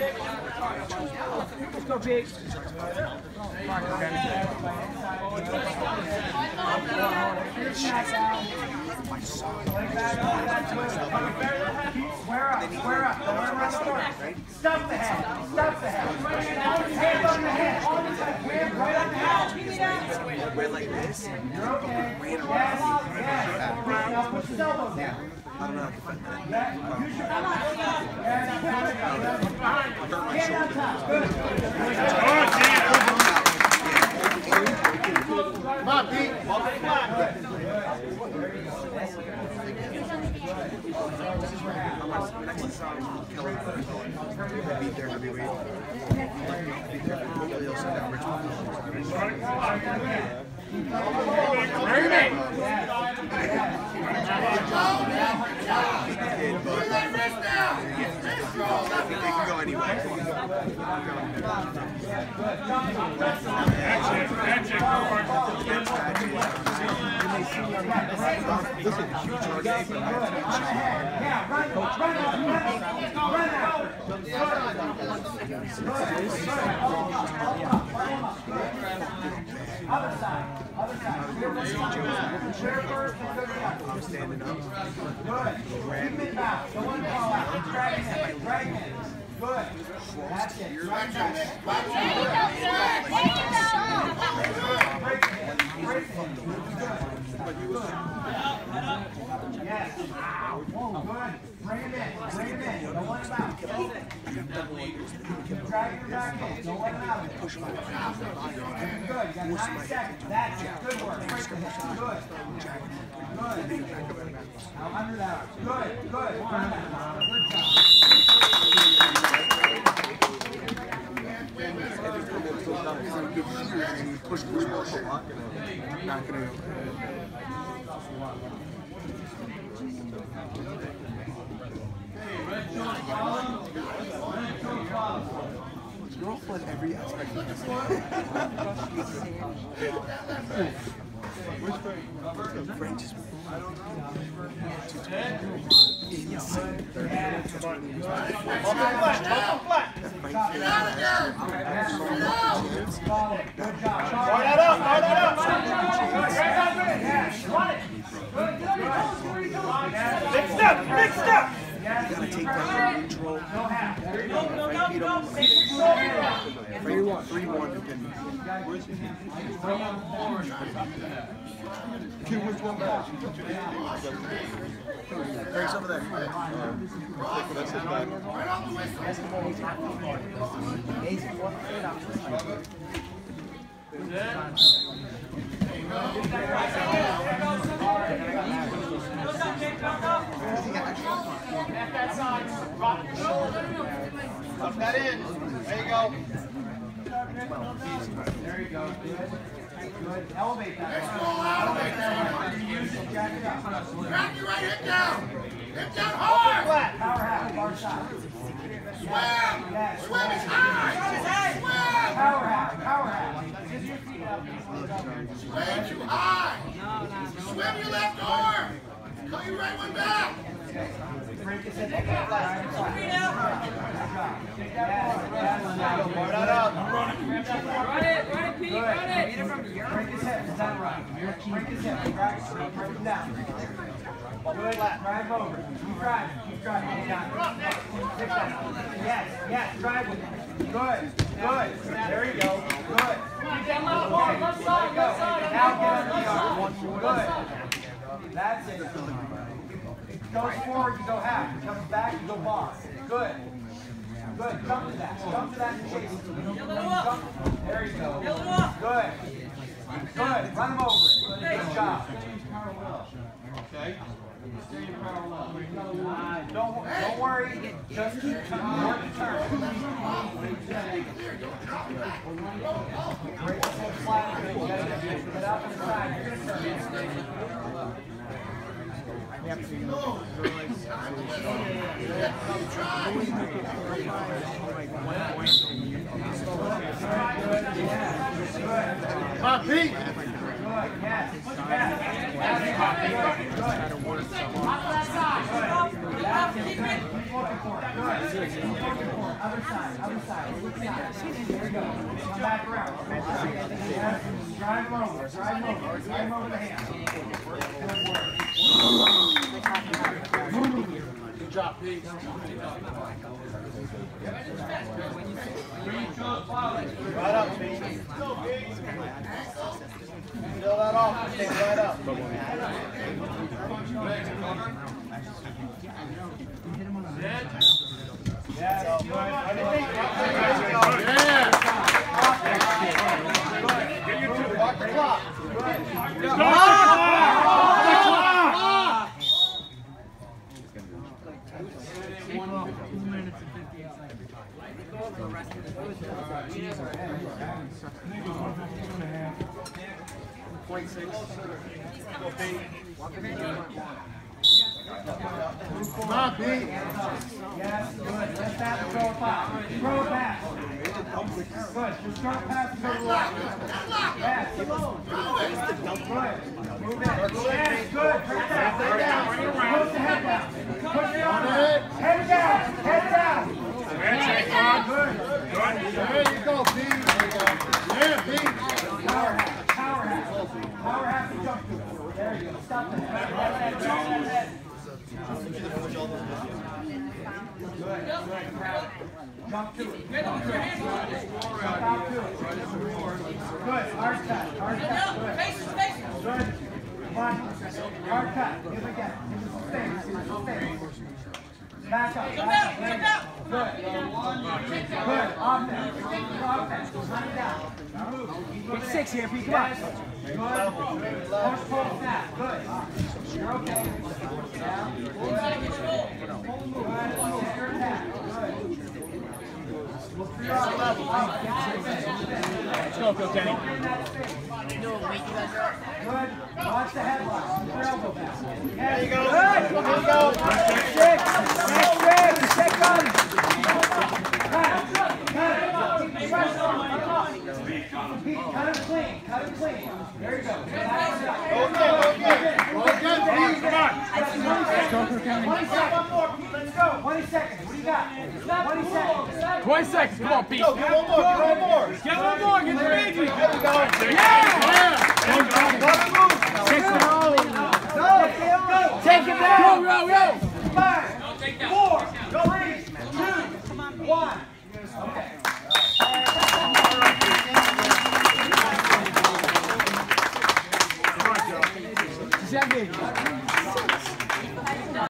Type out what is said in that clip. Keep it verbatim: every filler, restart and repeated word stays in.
Let's go, Pete. Square up, square up. Don't run around the court. Stuff the head. Stuff the head. Hands on the head. Hands right on the head. We're like this. You're okay. Yes, yes. Now put your elbows down. I don't know how to defend that. Use your elbows. Hand on top. Good. Come on, Pete. Next is um, Keller. Beat their heavyweight. Beat their heavyweight. Also got Richmond. I think they can go anywhere. Listen, huge game, but Other side, other side. I'm standing up. Good. Keep it back. Don't want to call out. Drag it. Drag it. Good. That's it. Drag it. Break it. Break it. Yes. Whoa, good. Bring him in. Bring him in. Don't let him out. Drag your back in. Don't let him out. Good. You got ninety seconds. That's it. Good work. Break the head. Good. Good. Now under that. Good. Good. Good job. Push, push, push. Not gonna. You're off on every aspect of this game. Frank just insane. Mixed up! Mixed up! You gotta take that neutral. No half. There you go. three one. three one. Where's he? Can which one back? Eric's over there. That's his back. Tuck that in. There you go. There you go. Good. Good. Elevate that. Elevate that. Use it. Jack it up. Crack your right hip down. Hip down hard. Flat. Power half. Far side. Swim. Yes. Swim is high. Swim. Power half. Power half. Way too high. Swim your left arm. Call your right one back. Break his head. Take that left. Run it. Run it, Pete. Run it. Break his head. Is that right? Break his head. Drag it. Break him down. Good. Drive over. Keep driving. Keep driving. Yes. Yes. Drive with it. Good. Good. There you go. Good. Okay. Left side. Left side. Now get under the arm. Good. That's it. Goes forward, you go half. It comes back, you go bar. Good. Good. Jump to that. Jump to that and chase it. Jump. There you go. Good. Good. Run him over. Good job. Okay. Don't, don't worry. Just keep coming. More to turn. Break the foot flat. Get up and side. You're going to turn. Come on, Pete. Good. other side, other side. There we go. Come back around. Yes. Drive him over, drive him over, drive him over the hand. Good work. Good job, Pete. Right up, Pete. Fill that off. Stay right up. Yeah. Get your two. Walk the clock. Good. Come on, Pete. Yes, good. Let that throw a pass. Throw a pass. Good. Your start pass is over the line. Yes. Good. Move in. Yes, good. Bring that. Bring down. Push the head down. Push it on it. Head down. Head down. Good. Good. There you go, Pete. There you go. Yeah, Pete. Power half. Power half. Power half and jump to it. There you go. Stop the head. Stop that head. Good, good. Jump to it. Jump out to it. Good. Hard cut. Hard cut. Good. Good. Come on. Hard cut. Give it again. Give it some space. Give it some space. Back up. Back up. Good. Good. Offense. Offense. Hunt it down. Get six here, Pete. Come on. Good. Push, pull, snap. Good. You're okay. Down. Good. Good. Your attack. Good. Look for your level. Let's go, go, Kenny. Good. Watch the headlock. Your elbow back. There you go. Good. There you go. Six. Next six. Check on. Cut it. Cut it. Pete, cut him clean. Cut him clean. There you go. Okay, okay. Okay, Pete. Come on. twenty seconds. One more, Pete. Let's go. twenty seconds. What do you got? twenty seconds. twenty seconds. Come on, Pete. Go, get one more. Get one more. Get one more. Get the baby. There we go. Yeah. Six in a row. Go. Take it down. Go, go, go. Five, four, three, two, one. Okay.